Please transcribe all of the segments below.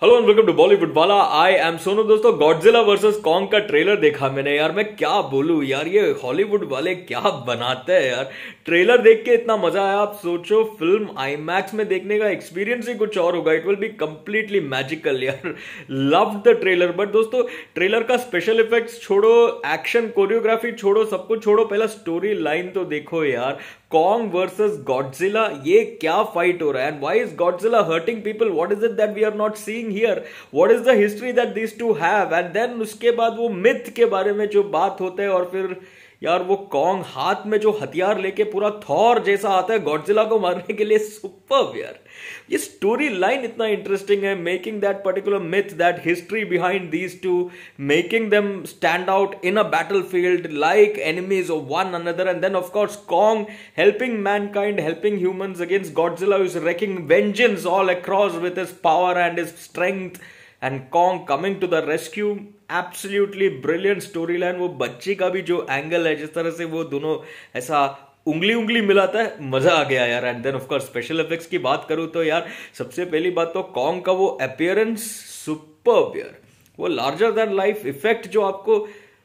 Hello and welcome to Bollywood वाला। I am Sonu. दोस्तों, Godzilla versus Kong का ट्रेलर देखा मैंने यार। मैं क्या बोलूं यार, ये हॉलीवुड वाले क्या बनाते हैं यार। ट्रेलर देख के इतना मजा आया। आप सोचो, फिल्म आईमैक्स में देखने का एक्सपीरियंस ही कुछ और होगा। It will be completely magical यार। Love the trailer. बट दोस्तों, ट्रेलर का स्पेशल इफेक्ट्स छोड़ो, एक्शन कोरियोग्राफी छोड़ो, सब कुछ छोड़ो, पहला स्टोरी लाइन तो देखो यार। कॉन्ग वर्सेस गॉडजिला, ये क्या फाइट हो रहा है? And why is Godzilla hurting people? What is it that we are not seeing here? What is the history that this two have? And then उसके बाद वो मिथ के बारे में जो बात होते हैं, और फिर यार वो कॉन्ग हाथ में जो हथियार लेके पूरा थॉर जैसा आता है गॉडजिला को मारने के लिए। सुपर्ब यार। ये स्टोरी लाइन इतना इंटरेस्टिंग है, making that particular myth, that history behind these two, making them stand out in a battlefield like enemies of one another. And then of course Kong helping mankind, helping humans against Godzilla, who's wreaking vengeance all across with his power and his strength, and Kong coming to the rescue. Absolutely brilliant story line. वो बच्ची का भी जो angle है, जिस तरह से वो दोनों ऐसा उंगली उंगली मिलाता है, मजा आ गया यार। And then of course special effects की बात करूं तो यार, सबसे पहली बात तो कॉन्ग का वो अपीयरेंस सुपर्ब यार। वो लार्जर देन लाइफ इफेक्ट जो आपको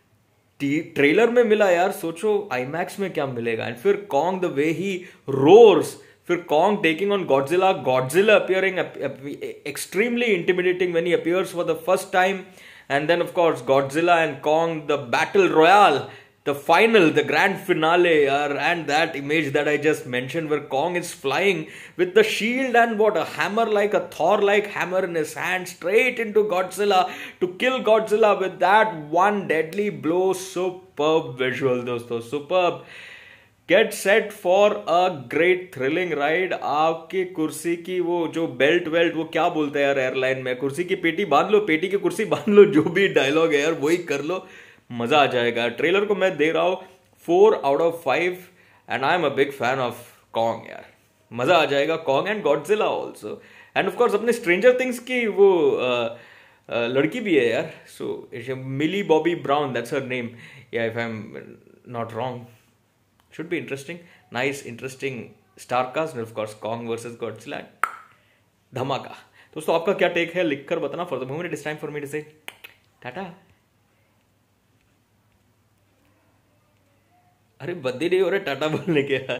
ट्रेलर में मिला यार, सोचो आईमैक्स में क्या मिलेगा। एंड फिर Kong the way he roars, फिर Kong taking on Godzilla, Godzilla appearing extremely intimidating when he appears for the first time. And then of course Godzilla and Kong, the battle royale, the final, the grand finale yaar. And that image that I just mentioned where Kong is flying with the shield and what, a hammer, like a Thor like hammer in his hand, straight into Godzilla to kill Godzilla with that one deadly blow. Superb visual दोस्तों, superb. Get set for a great thrilling ride. आपकी कुर्सी की वो जो belt belt, वो क्या बोलते हैं यार एयरलाइन में, कुर्सी की पेटी बांध लो, पेटी की कुर्सी बांध लो, जो भी डायलॉग है यार वही कर लो, मजा आ जाएगा। ट्रेलर को मैं दे रहा हूं 4/5 and I am a big fan of Kong यार। मजा आ जाएगा। Kong and Godzilla also, and of course अपने स्ट्रेंजर थिंग्स की वो लड़की भी है यार। So Millie Bobby Brown, that's her name, yeah if I am not wrong. Should be interesting. Nice, interesting star cast. And of course, Kong versus Godzilla. धमाका। दोस्तों, आपका क्या टेक है लिखकर बताना। For the moment it is time for me to say tata. अरे बद्दी नहीं हो रहे टाटा बोलने के यार।